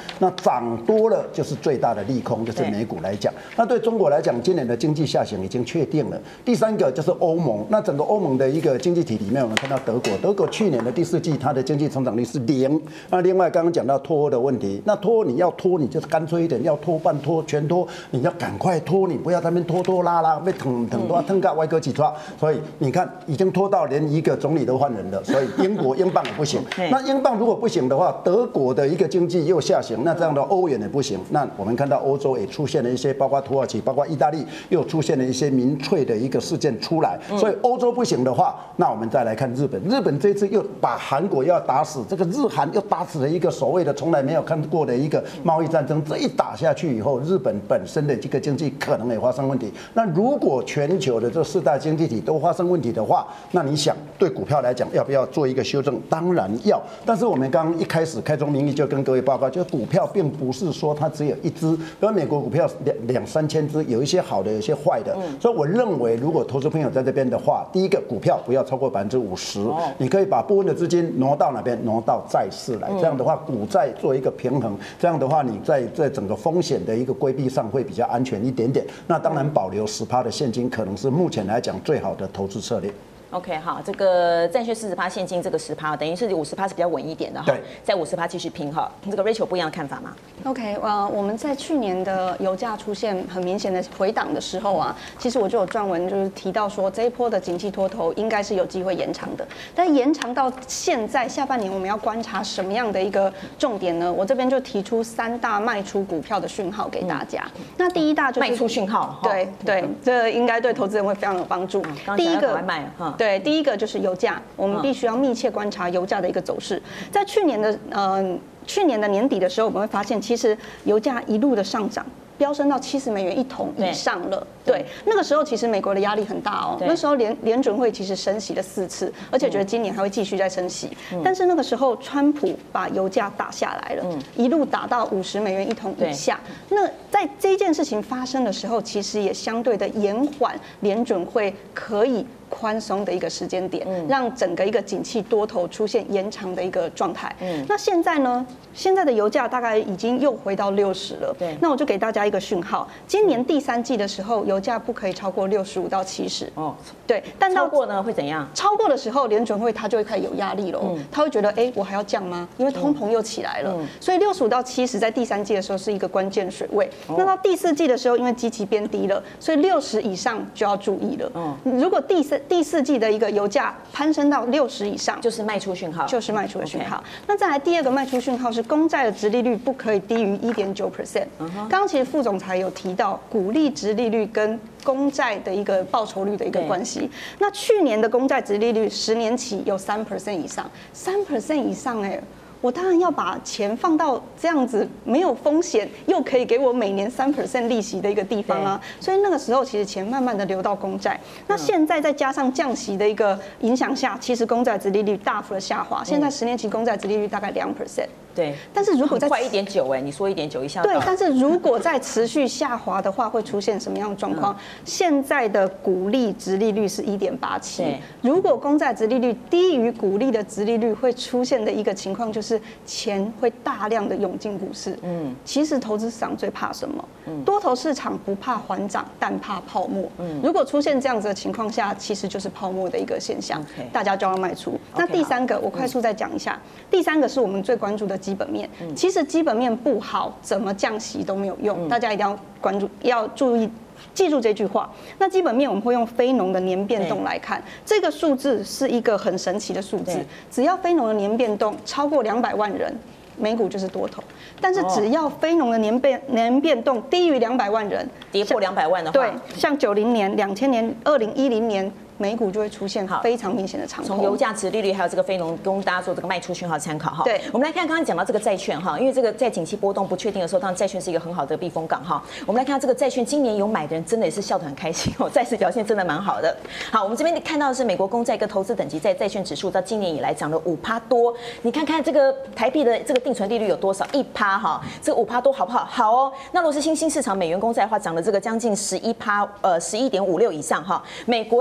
涨多了就是最大的利空，就是美股来讲。那对中国来讲，今年的经济下行已经确定了。第三个就是欧盟，那整个欧盟的一个经济体里面，我们看到德国，德国去年的第四季它的经济成长率是零。那另外刚刚讲到脱欧的问题，那脱欧你要脱，你就是干脆一点，要脱半脱全脱，你要赶快脱，你不要在那边拖拖拉拉，被腾腾多腾个歪哥几抓。所以你看，已经拖到连一个总理都换人了，所以英国英镑也不行。那英镑如果不行的话，德国的一个经济又下行，那这样的欧元也不行。那我们看到欧洲也出现了一些，包括土耳其、包括意大利，又出现了一些民粹的一个事件出来。所以欧洲不行的话，那我们再来看日本。日本这次又把韩国要打死，这个日韩又打死了一个所谓的从来没有看过的一个贸易战争。这一打下去以后，日本本身的这个经济可能也发生问题。那如果全球的这四大经济体都发生问题的话，那你想对股票来讲要不要做一个修正？当然要。但是我们刚刚一开始开宗明义就跟各位报告，就股票并不是说它只有一只，因为美国股票两两三千只，有一些好的，有一些坏的。所以我认为，如果投资朋友在这边的话，第一个股票不要超过百分之五十，你可以把部分的资金挪到哪边？挪到债市来。这样的话，股债做一个平衡。这样的话，你在在整个风险的一个规避上会比较安全一点点。那当然，保留十趴的现金可能是目前来讲最好的投资策略。 OK， 好，这个债券四十趴，现金这个十趴，等于是五十趴是比较稳一点的哈。 对， 在五十趴继续拼哈。这个 Rachel 不一样的看法吗 ？OK， 呃，我们在去年的油价出现很明显的回档的时候啊，其实我就有撰文就是提到说，这一波的景气多头应该是有机会延长的。但延长到现在下半年，我们要观察什么样的一个重点呢？我这边就提出三大卖出股票的讯号给大家。嗯、那第一大就是卖出讯号， 对对，这应该对投资人会非常有帮助。 嗯、 第一个卖哈。 对，第一个就是油价，我们必须要密切观察油价的一个走势。在去年的呃去年的年底的时候，我们会发现，其实油价一路的上涨。飙升到七十美元一桶以上了，对，那个时候其实美国的压力很大哦，那时候联联准会其实升息了四次，而且觉得今年还会继续再升息，但是那个时候川普把油价打下来了，一路打到五十美元一桶以下。那在这件事情发生的时候，其实也相对的延缓联准会可以宽松的一个时间点，让整个一个景气多头出现延长的一个状态。那现在呢？现在的油价大概已经又回到六十了。对，那我就给大家一个讯号，今年第三季的时候，油价不可以超过六十五到七十。哦，对，但超过呢会怎样？ 超过的时候，联准会它就会开始有压力了。嗯，他会觉得，哎，我还要降吗？因为通膨又起来了。嗯，所以六十五到七十在第三季的时候是一个关键水位。哦，那到第四季的时候，因为基期变低了，所以六十以上就要注意了。嗯，如果第四第四季的一个油价攀升到六十以上， 就是卖出讯号， 就是卖出的讯号。Okay. 那再来第二个卖出讯号是公债的殖利率不可以低于 一点九 percent。刚刚其实副总裁有提到股利殖利率跟公债的一个报酬率的一个关系。那去年的公债殖利率十年期有三 percent 以上，三 percent 以上哎、欸。我当然要把钱放到这样子没有风险又可以给我每年三 percent 利息的一个地方啊，所以那个时候其实钱慢慢的流到公债。那现在再加上降息的一个影响下，其实公债殖利率大幅的下滑，现在十年期公债殖利率大概两 percent。 对， 但是如果再快一点九哎，你说一点九一下对，但是如果再持续下滑的话，会出现什么样的状况？现在的股利殖利率是一点八七，如果公债殖利率低于股利的殖利率，会出现的一个情况就是钱会大量的涌进股市。嗯，其实投资市场最怕什么？多头市场不怕缓涨，但怕泡沫。嗯，如果出现这样子的情况下，其实就是泡沫的一个现象，大家就要卖出。那第三个，我快速再讲一下，第三个是我们最关注的基本面。其实基本面不好，怎么降息都没有用，大家一定要关注，要注意。记住这句话。那基本面我们会用非农的年变动来看，这个数字是一个很神奇的数字。只要非农的年变动超过两百万人，美股就是多头。但是只要非农的年变年变动低于两百万人， 跌破两百万的话， 对，像九零年、两千年、二零一零年。美股就会出现非常明显的长空。 从油价、殖利率还有这个非农，供大家做这个卖出讯号参考哈。 对， 我们来看刚刚讲到这个债券哈，因为这个在景气波动不确定的时候，当然债券是一个很好的避风港哈。我们来看到这个债券，今年有买的人真的也是笑得很开心哦，债市表现真的蛮好的。好，我们这边看到的是美国公债跟投资等级在债券指数到今年以来涨了五趴多，你看看这个台币的这个定存利率有多少？一趴哈，这个五趴多好不好？好哦。那如果是新兴市场美元公债的话，涨了这个将近十一趴，呃，十一点五六以上哈。美国的高收益债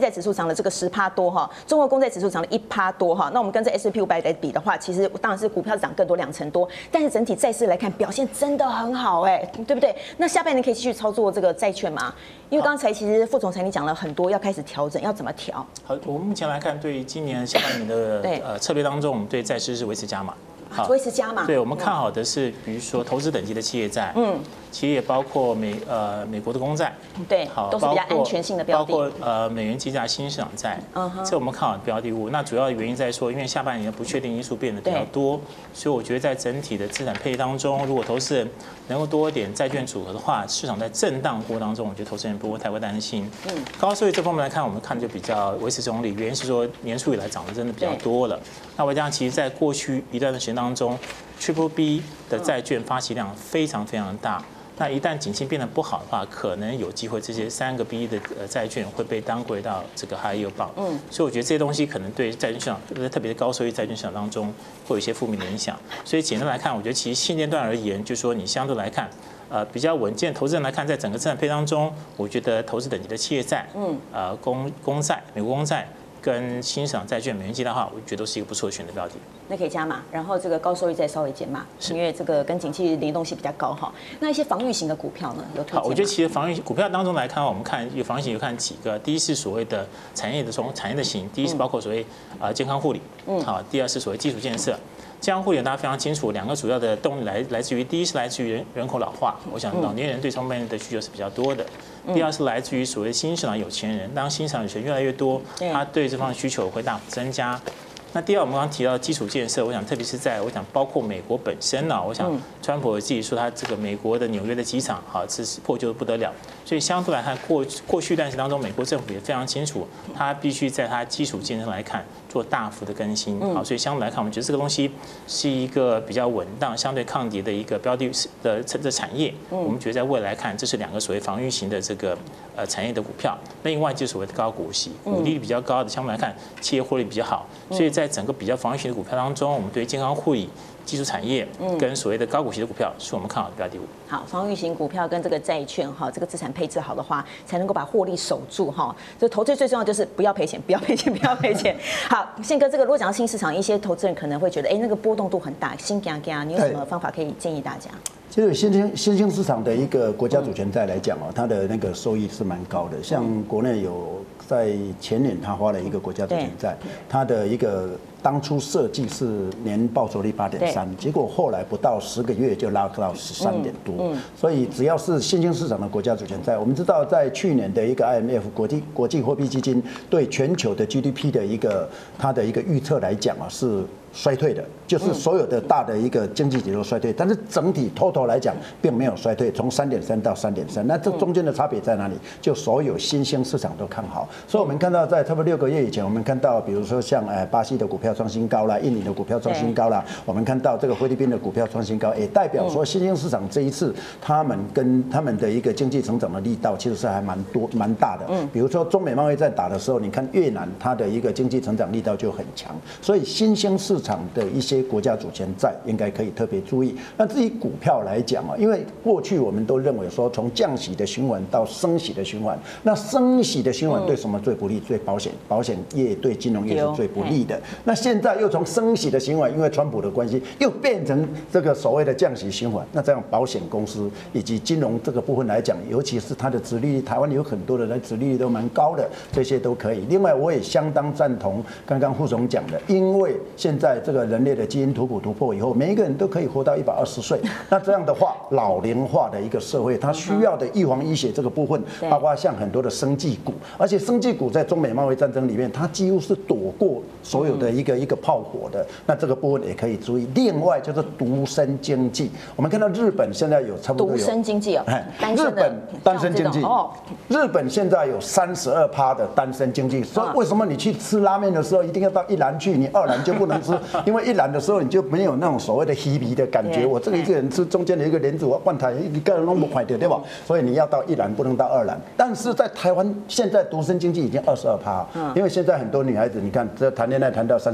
债指数涨了这个十趴多哈，中国公债指数涨了一趴多哈。那我们跟这 S and P 五百来比的话，其实当然是股票涨更多两成多，但是整体债市来看表现真的很好哎、欸，对不对？那下半年可以继续操作这个债券吗？因为刚才其实副总裁你讲了很多，要开始调整，要怎么调？ 好，我们目前来看，对于今年下半年的呃策略当中，我们对债市是维持加码。 好，维持加码。 对，我们看好的是，比如说投资等级的企业债，嗯，其实也包括美呃美国的公债， 对，好，都是比较安全性的标的， 包括呃美元计价新兴市场债，嗯哼，这我们看好的标的物。那主要的原因在说，因为下半年的不确定因素变得比较多，所以我觉得在整体的资产配置当中，如果投资人能够多一点债券组合的话，市场在震荡过当中，我觉得投资人不会太过担心。嗯，高收益这方面来看，我们看就比较维持中立，原因是说年初以来涨得真的比较多了。那外加上其实在过去一段的时间当中 ，Triple B 的债券发行量非常非常大。那一旦景气变得不好的话，可能有机会这些三个 B 的呃债券会被单归到这个 High Yield Bond。嗯，所以我觉得这些东西可能对债券市场，特别是高收益债券市场当中会有一些负面的影响。所以简单来看，我觉得其实现阶段而言，就是说你相对来看。呃，比较稳健，投资人来看，在整个资产配当中，我觉得投资等级的企业债，嗯，呃，公公债、美国公债跟新市场债券、美元计价化，我觉得都是一个不错的选择标的。 那可以加码，然后这个高收益再稍微减码，因为这个跟景气联动性比较高哈。那一些防御型的股票呢，有推荐吗？ 好，我觉得其实防御股票当中来看，我们看有防御型有看几个，第一是所谓的产业的从产业的型，第一是包括所谓呃健康护理，嗯，好，第二是所谓基础建设。健康护理大家非常清楚，两个主要的动力来来自于，第一是来自于人人口老化，我想老年人对这方面的需求是比较多的。第二是来自于所谓新市场有钱人，当新市场有钱人越来越多，他对这方面需求会大幅增加。那第二，我们刚刚提到基础建设，我想特别是在我想包括美国本身呢，我想川普自己说他这个美国的纽约的机场好是破旧的不得了，所以相对来看过过去一段时间当中，美国政府也非常清楚，他必须在他基础建设来看做大幅的更新，好，所以相对来看，我们觉得这个东西是一个比较稳当、相对抗跌的一个标的的的产业，我们觉得在未来看，这是两个所谓防御型的这个呃产业的股票，另外就是所谓的高股息，股利率比较高的，相对来看企业获利比较好，所以在整个比较防御型的股票当中，我们对健康护理、基础产业跟所谓的高股息的股票是我们看好的标的物。 好，防御型股票跟这个债券哈，这个资产配置好的话，才能够把获利守住哈。这投资最重要就是不要赔钱，不要赔钱，不要赔钱。好，宪哥，这个如果讲到新市场，一些投资人可能会觉得，哎，那个波动度很大，心惊惊，你有什么方法可以建议大家？ 其实新兴新兴市场的一个国家主权债来讲哦，它的那个收益是蛮高的。像国内有在前年他花了一个国家主权债，它的一个当初设计是年报酬率八点三，结果后来不到十个月就拉到十三点多。所以只要是新兴市场的国家主权债，我们知道在去年的一个 I M F 国际国际货币基金对全球的 G D P 的一个它的一个预测来讲啊是衰退的，就是所有的大的一个经济体都衰退，但是整体 total 来讲并没有衰退，从三点三到三点三，那这中间的差别在哪里？就所有新兴市场都看好，所以我们看到在差不多六个月以前，我们看到比如说像呃巴西的股票创新高啦，印尼的股票创新高啦，我们看到这个菲律宾的股票创新高，也代表说新兴市场这一次他们跟他们的一个经济成长的力道其实是还蛮多蛮大的。比如说中美贸易战打的时候，你看越南它的一个经济成长力道就很强，所以新兴市场的一些国家主权债应该可以特别注意。那至于股票来讲啊，因为过去我们都认为说从降息的循环到升息的循环，那升息的循环对什么最不利？对保险，保险业对金融业是最不利的。那现在又从升息的循环，因为川普的关系，又变成这个所谓的降息循环。那这样保险公司以及金融这个部分来讲，尤其是它的殖利率，台湾有很多的人殖利率都蛮高的，这些都可以。另外，我也相当赞同刚刚副总讲的，因为现在这个人类的基因图谱突破以后，每一个人都可以活到一百二十岁。那这样的话，老龄化的一个社会，它需要的预防医学这个部分，包括像很多的生技股，而且生技股在中美贸易战争里面，它几乎是躲过所有的一个一个炮火的。那这个部分也可以注意。另外就是独身经济，我们看到日本现在有差不多有独身经济哦， 日本单身经济，日本现在有三十二趴的单身经济。所以为什么你去吃拉面的时候一定要到一兰去，你二兰就不能吃？因为一兰的时候你就没有那种所谓的 hebe 的感觉。我这个一个人吃中间的一个莲子，我半台一个人都不快的，对吧？所以你要到一兰，不能到二兰。但是在台湾现在独身经济已经二十二趴，因为现在很多女孩子，你看这谈恋爱谈到三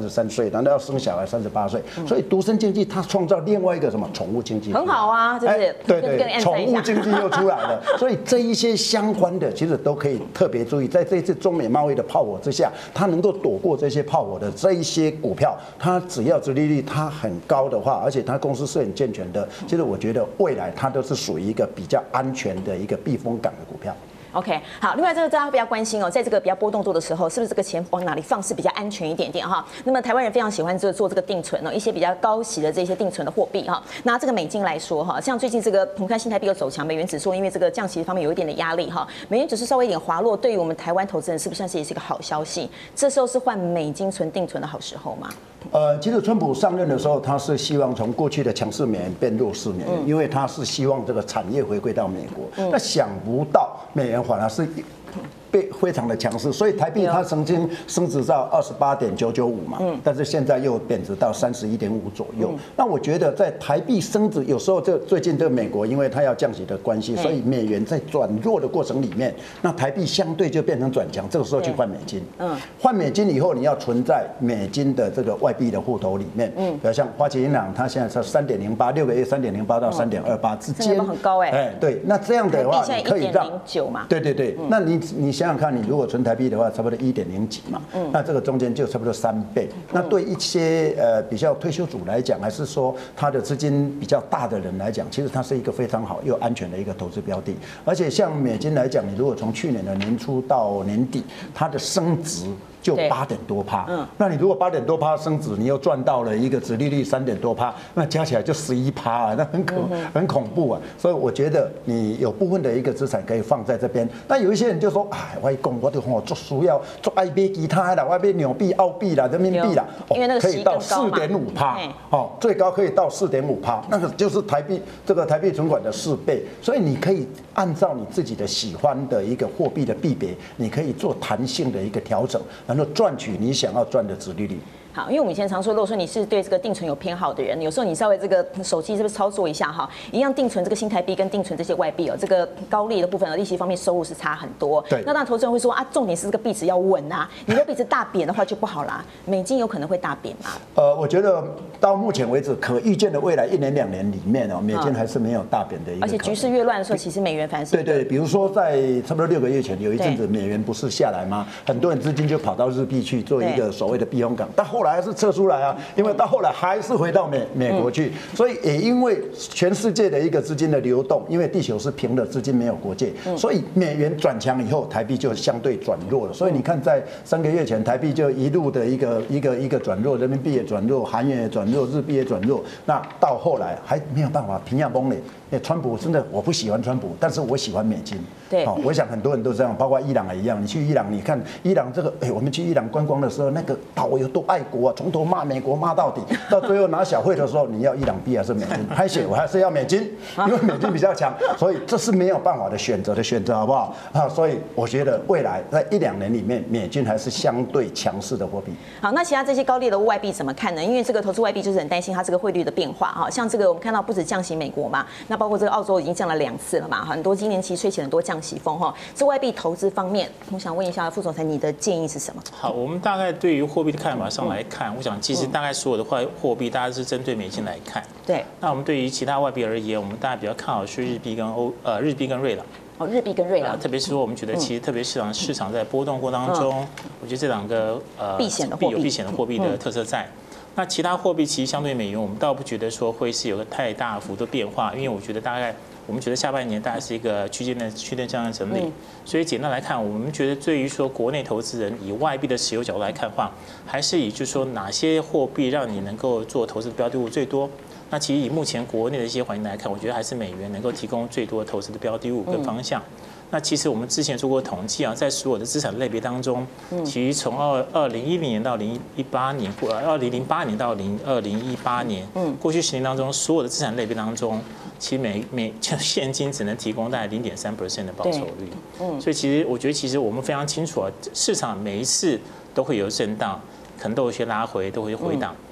十三岁，难道要生小孩三十八岁？所以独生经济它创造另外一个什么宠物经济， 很好啊，是不是？ 对对，宠物经济又出来了。所以这一些相关的其实都可以特别注意，在这一次中美贸易的炮火之下，它能够躲过这些炮火的这一些股票，它只要殖利率它很高的话，而且它公司是很健全的，其实我觉得未来它都是属于一个比较安全的一个避风港的股票。 OK， 好，另外这个大家比较关心哦，在这个比较波动多的时候，是不是这个钱往哪里放是比较安全一点点哈？那么台湾人非常喜欢这个做这个定存哦，一些比较高息的这些定存的货币哈。拿这个美金来说哈，像最近这个我们看新台币有走强，美元指数因为这个降息方面有一点的压力哈，美元指数稍微一点滑落，对于我们台湾投资人是不是算是也是一个好消息？这时候是换美金存定存的好时候吗？ 呃，其实川普上任的时候，他是希望从过去的强势美元变弱势美元，因为他是希望这个产业回归到美国。那想不到美元反而是被非常的强势，所以台币它曾经升值到二十八点九九五嘛，但是现在又贬值到三十一点五左右。那我觉得在台币升值，有时候这最近这个美国因为它要降息的关系，所以美元在转弱的过程里面，那台币相对就变成转强，这个时候去换美金。嗯，换美金以后，你要存在美金的这个外币的户头里面。嗯，比如像花旗银行，它现在是三点零八，六个月三点零八到三点二八之间， 很高哎。 哎，对，那这样的话， 你可以让九嘛。 对对对，那你你想想看，你如果存台币的话，差不多一点零几嘛，那这个中间就差不多三倍。那对一些呃比较退休族来讲，还是说他的资金比较大的人来讲，其实它是一个非常好又安全的一个投资标的。而且像美金来讲，你如果从去年的年初到年底，它的升值就八点多趴，嗯，那你如果八点多趴升值，你又赚到了一个殖利率三点多趴，那加起来就十一趴啊，那很恐很恐怖啊。所以我觉得你有部分的一个资产可以放在这边。但有一些人就说，哎，我讲我都吼做需要做爱买其他啦，我买纽币、澳币啦、人民币啦， 因为那个可以到四点五趴，哦，最高可以到四点五趴，那个就是台币这个台币存款的四倍。所以你可以按照你自己的喜欢的一个货币的币别，你可以做弹性的一个调整。然后赚取你想要赚的殖利率。 好，因为我们以前常说，如果说你是对这个定存有偏好的人，有时候你稍微这个手机是不是操作一下哈，一样定存这个新台币跟定存这些外币哦，这个高利的部分的利息方面收入是差很多。 对。 那当然投资人会说啊，重点是这个币值要稳啊，你的币值大贬的话就不好啦，美金有可能会大贬嘛。呃， 我觉得到目前为止可预见的未来一年两年里面哦，美金还是没有大贬的一个。 而且局势越乱的时候，其实美元反而是。 对对，比如说在差不多六个月前，有一阵子美元不是下来吗？很多人资金就跑到日币去做一个所谓的避风港，但后来还是撤出来。因为到后来还是回到美美国去，所以也因为全世界的一个资金的流动，因为地球是平的，资金没有国界，所以美元转强以后，台币就相对转弱了。所以你看，在三个月前，台币就一路的一个一个一个转弱，人民币也转弱，韩元也转弱，日币也转弱。那到后来还没有办法平样崩嘞。川普真的我不喜欢川普，但是我喜欢美金。 对， 好，我想很多人都这样，包括伊朗也一样。你去伊朗，你看伊朗这个，哎，我们去伊朗观光的时候，那个导游多爱国啊，从头骂美国骂到底，到最后拿小费的时候，你要伊朗币还是美金？拍写我还是要美金，因为美金比较强，所以这是没有办法的选择的选择，好不好？啊，所以我觉得未来在一两年里面，美金还是相对强势的货币。 好，那其他这些高利的外币怎么看呢？因为这个投资外币就是很担心它这个汇率的变化哈，像这个我们看到不止降息美国嘛，那包括这个澳洲已经降了两次了嘛，很多今年其实吹起很多降息风哈。这外币投资方面，我想问一下副总裁，你的建议是什么？ 好，我们大概对于货币的看法上来看，我想其实大概所有的货货币，大家是针对美金来看。 对。 那我们对于其他外币而言，我们大家比较看好是日币跟欧呃日币跟瑞郎。 哦，日币跟瑞郎， 特别是说我们觉得其实特别市场市场在波动过当中，我觉得这两个呃避险的货币有避险的货币的特色在。那其他货币其实相对美元，我们倒不觉得说会是有个太大幅度变化，因为我觉得大概我们觉得下半年大概是一个区间的区间这样的整理。所以简单来看，我们觉得对于说国内投资人以外币的持有角度来看的话，还是以就是说哪些货币让你能够做投资的标的物最多。那其实以目前国内的一些环境来看，我觉得还是美元能够提供最多投资的标的物跟方向。那其实我们之前做过统计啊，在所有的资产类别当中，其实从二二零一零年到零一八年，或二零零八年到零二零一八年，过去十年当中，所有的资产类别当中，其实每每现金只能提供大概零点三 percent 的报酬率。嗯，所以其实我觉得，其实我们非常清楚啊，市场每一次都会有震荡，可能都有一些拉回，都会回档。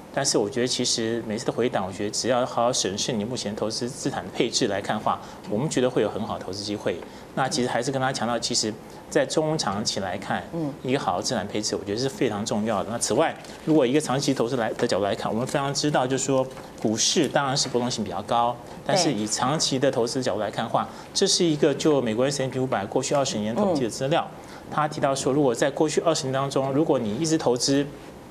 但是我觉得其实每次的回档，我觉得只要好好审视你目前投资资产的配置来看的话，我们觉得会有很好的投资机会。那其实还是跟大家强调，其实在中长期来看，嗯，一个好的资产配置，我觉得是非常重要的。那此外，如果一个长期投资来的角度来看，我们非常知道，就是说股市当然是波动性比较高，但是以长期的投资角度来看的话，这是一个就美国 S and P 五百过去二十年统计的资料，他提到说，如果在过去二十年当中，如果你一直投资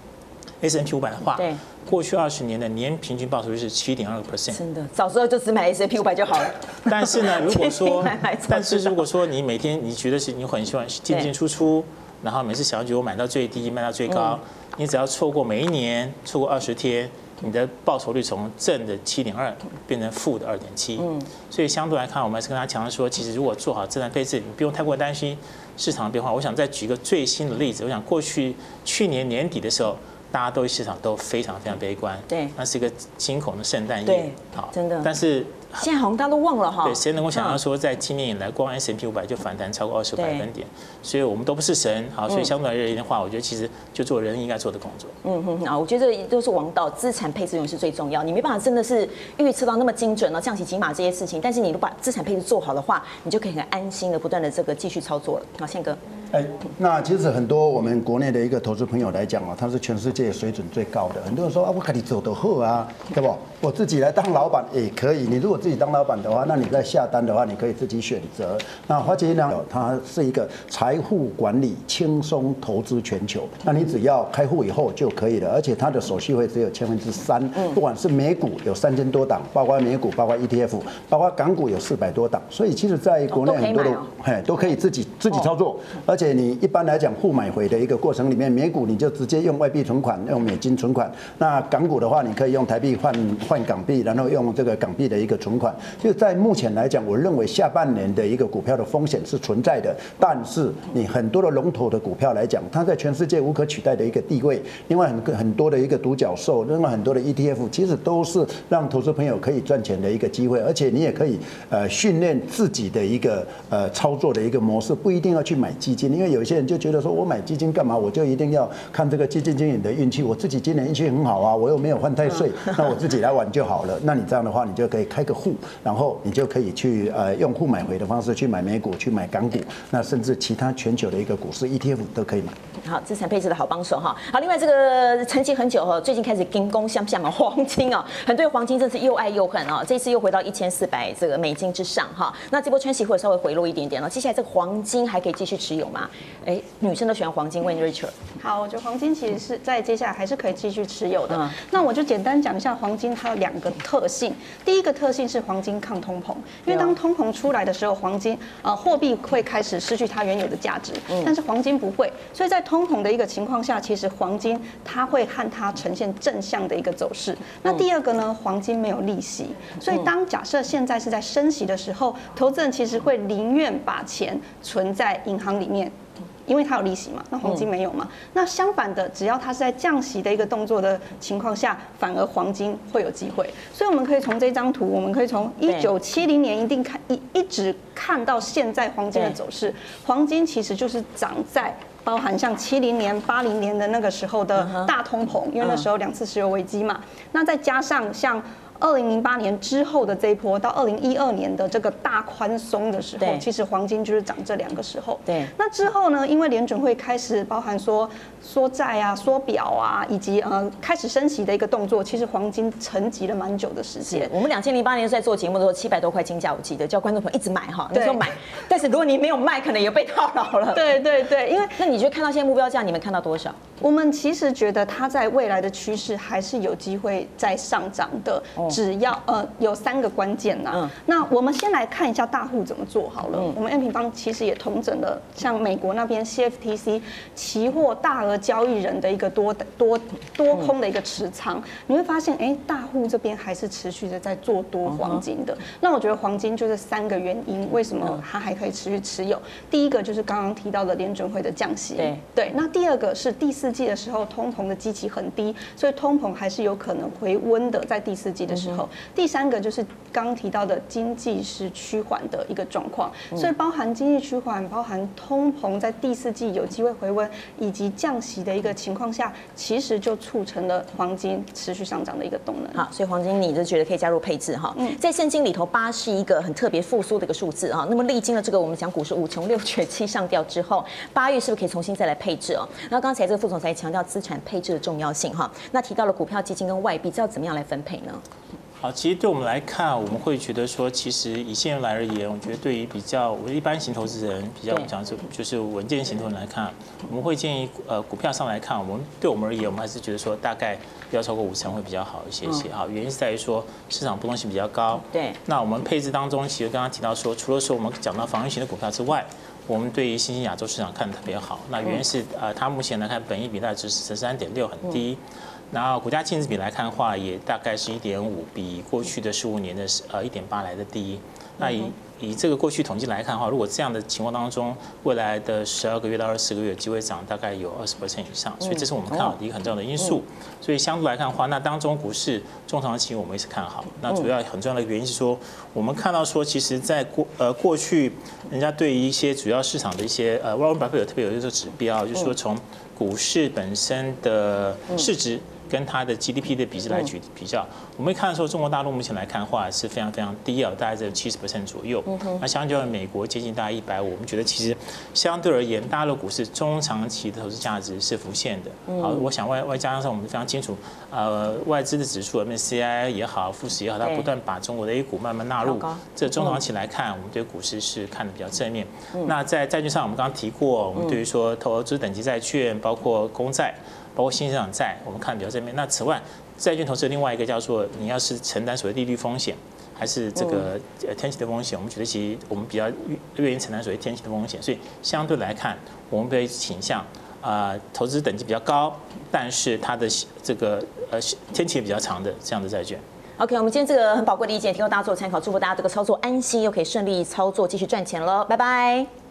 S and P 五百的话，对，过去二十年的年平均报酬率是七点二个 percent。 真的，早知道就只买 S and P 五百就好了。 但是呢，如果说，但是如果说你每天你觉得是你很喜欢进进出出，然后每次小酒买到最低，卖到最高，你只要错过每一年，错过二十天，你的报酬率从正的七点二变成负的二点七。嗯，所以相对来看，我们还是跟大家强调说，其实如果做好资产配置，你不用太过担心市场的变化。我想再举一个最新的例子，我想过去去年年底的时候，大家对市场都非常非常悲观，对，那是一个惊恐的圣诞夜， 好，真的。 但是现在好像大家都忘了哈， 对，谁能够想到说，在今年以来，光 S and P 五百就反弹超过二十百分点，所以我们都不是神，好，所以相对而言的话，我觉得其实就做人应该做的工作。 嗯哼，啊，我觉得这都是王道，资产配置永远是最重要。你没办法真的是预测到那么精准了，降息、几码这些事情，但是你都把资产配置做好的话，你就可以很安心的不断的这个继续操作了。好，宪哥。 哎，那其实很多我们国内的一个投资朋友来讲啊，他是全世界水准最高的。很多人说啊，我看你走得好啊，对不？我自己来当老板也可以。你如果自己当老板的话，那你在下单的话，你可以自己选择。那华杰银行它是一个财富管理轻松投资全球，那你只要开户以后就可以了，而且它的手续费只有千分之三。不管是美股有三千多档，包括美股，包括 E T F， 包括港股有四百多档，所以其实在国内很多的嘿都可以自己自己操作，而且你一般来讲互买回的一个过程里面，美股你就直接用外币存款，用美金存款；那港股的话，你可以用台币换换港币，然后用这个港币的一个存款。就在目前来讲，我认为下半年的一个股票的风险是存在的，但是你很多的龙头的股票来讲，它在全世界无可取代的一个地位。另外很很多的一个独角兽，另外很多的 E T F， 其实都是让投资朋友可以赚钱的一个机会，而且你也可以呃训练自己的一个呃操作的一个模式，不一定要去买基金，因为有些人就觉得说我买基金干嘛？我就一定要看这个基金经理的运气，我自己今年运气很好啊，我又没有犯太岁，那我自己来玩就好了。那你这样的话，你就可以开个户，然后你就可以去呃用户买回的方式去买美股，去买港股，那甚至其他全球的一个股市 E T F 都可以买。 好，资产配置的好帮手哈。好，另外这个沉寂很久哈，最近开始跟攻相向啊，黄金啊，很多黄金真是又爱又恨啊。这次又回到一千四百这个美金之上哈。那这波川息会稍微回落一点点了，接下来这个黄金还可以继续持有吗？哎，女生都喜欢黄金，问 Richard。 好，我觉得黄金其实是在接下来还是可以继续持有的。嗯、那我就简单讲一下黄金它有两个特性。第一个特性是黄金抗通膨，因为当通膨出来的时候，黄金呃货币会开始失去它原有的价值，但是黄金不会。所以在通膨的一个情况下，其实黄金它会和它呈现正向的一个走势。那第二个呢，黄金没有利息，所以当假设现在是在升息的时候，投资人其实会宁愿把钱存在银行里面。因为它有利息嘛，那黄金没有嘛。那相反的，只要它是在降息的一个动作的情况下，反而黄金会有机会。所以我们可以从这张图，我们可以从一九七零年一定看一一直看到现在黄金的走势。黄金其实就是涨在包含像七零年、八零年的那个时候的大通膨，因为那时候两次石油危机嘛。那再加上像二零零八年之后的这一波到二零一二年的这个大宽松的时候，其实黄金就是涨这两个时候。对，那之后呢，因为联准会开始包含说缩债啊、缩表啊，以及呃开始升息的一个动作，其实黄金沉寂了蛮久的时间。 我们两千零八年在做节目的时候，七百多块金价，我记得叫观众朋友一直买哈，那时候买。但是如果你没有卖，可能也被套牢了。 对对对，因为那你觉得看到现在目标价，你们看到多少？ 我们其实觉得它在未来的趋势还是有机会再上涨的。只要呃有三个关键呐、啊，嗯、那我们先来看一下大户怎么做好了。嗯、我们 M 平方其实也统整了像美国那边 C F T C 期货大额交易人的一个多多多空的一个持仓，嗯、你会发现，哎，大户这边还是持续的在做多黄金的。嗯、那我觉得黄金就是三个原因，为什么它还可以持续持有？第一个就是刚刚提到的联准会的降息，对对。那第二个是第四四季的时候，通膨的基期很低，所以通膨还是有可能回温的，在第四季的时候。第三个就是刚刚提到的经济是趋缓的一个状况，所以包含经济趋缓，包含通膨在第四季有机会回温，以及降息的一个情况下，其实就促成了黄金持续上涨的一个动能。 好，所以黄金你就觉得可以加入配置哈。嗯，在圣经里头，八是一个很特别复苏的一个数字哈。那么历经了这个我们讲股市五穷六绝七上吊之后，八月是不是可以重新再来配置哦？那刚才这个副总裁强调资产配置的重要性哈。那提到了股票、基金跟外币，这要怎么样来分配呢？ 好，其实对我们来看，我们会觉得说，其实以现在来而言，我觉得对于比较我一般型投资人，比较讲是就是稳健型投资人来看，我们会建议呃股票上来看，我们对我们而言，我们还是觉得说大概不要超过五成会比较好一些些。好，原因是在于说市场波动性比较高。 对。那我们配置当中，其实刚刚提到说，除了说我们讲到防御型的股票之外，我们对于新兴亚洲市场看得特别好。那原因是呃，它目前来看，本益比大概只是十三点六，很低。然后股价净值比来看的话，也大概是一点五，比过去的十五年的呃一点八来的低。那以以这个过去统计来看的话，如果这样的情况当中，未来的十二个月到二十四个月机会涨大概有二十 percent 以上，所以这是我们看好的一个很重要的因素。所以相对来看的话，那当中股市中长期我们也是看好。那主要很重要的原因是说，我们看到说，其实在过呃过去，人家对于一些主要市场的一些呃，沃伦巴菲特特别有一个指标，就是说从股市本身的市值跟它的 G D P 的比例来举比较，我们会看说中国大陆目前来看的话是非常非常低啊，大概在七十 percent 左右。那相较于美国接近大概一百五，我们觉得其实相对而言，大陆股市中长期的投资价值是浮现的。好，我想外外加上我们非常清楚，呃，外资的指数 M S C I 也好，富时也好，它不断把中国的 A 股慢慢纳入。这中长期来看，我们对股市是看得比较正面。那在债券上，我们刚刚提过，我们对于说投资等级债券，包括公债。包括新兴市场债，我们看比较正面。那此外，债券投资另外一个叫做你要是承担所谓利率风险，还是这个呃天气的风险，我们觉得其实我们比较愿意承担所谓天气的风险，所以相对来看，我们会倾向啊、呃、投资等级比较高，但是它的这个呃天期也比较长的这样的债券。 OK， 我们今天这个很宝贵的意见提供大家做参考，祝福大家这个操作安心，又可以顺利操作，继续赚钱喽，拜拜。